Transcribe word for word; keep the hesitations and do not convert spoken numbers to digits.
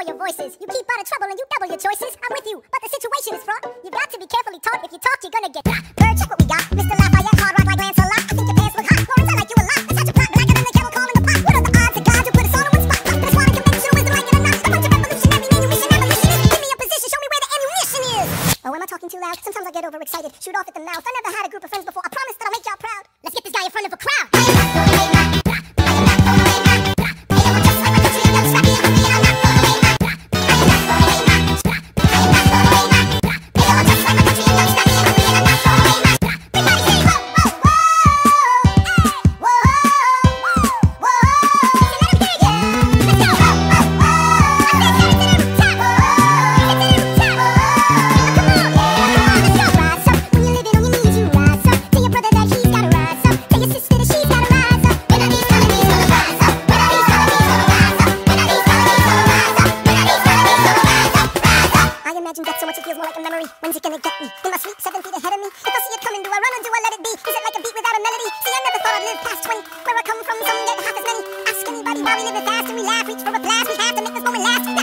lower your voices. You keep out of trouble and you double your choices. I'm with you, but the situation is fraught. You got to be carefully taught. If you talk, you're gonna get Burr, check what we got. Mister Lafayette, hard rock like Lancelot. I think your pants look hot. Lawrence, I like you a lot. That's such a plot, blacker than the kettle calling the pot. What are the odds of God who put us all in one spot? That's why I can make sure wisdom like it or not. A bunch of revolutionary manumission abolitionist. Give me a position, show me where the ammunition is. Oh, am I talking too loud? Sometimes I get overexcited. Shoot off at the mouth. I never had a group of friends before. I promise that I'll make y'all proud. Let's get this guy in front of a crowd. That so much it feels more like a memory. When's it gonna get me? In my sleep, seven feet ahead of me. If I see it coming, do I run or do I let it be? Is it like a beat without a melody? See, I never thought I'd live past twenty. Where I come from, some get half as many. Ask anybody why we living fast and we laugh. Reach for a blast, we have to make this moment last.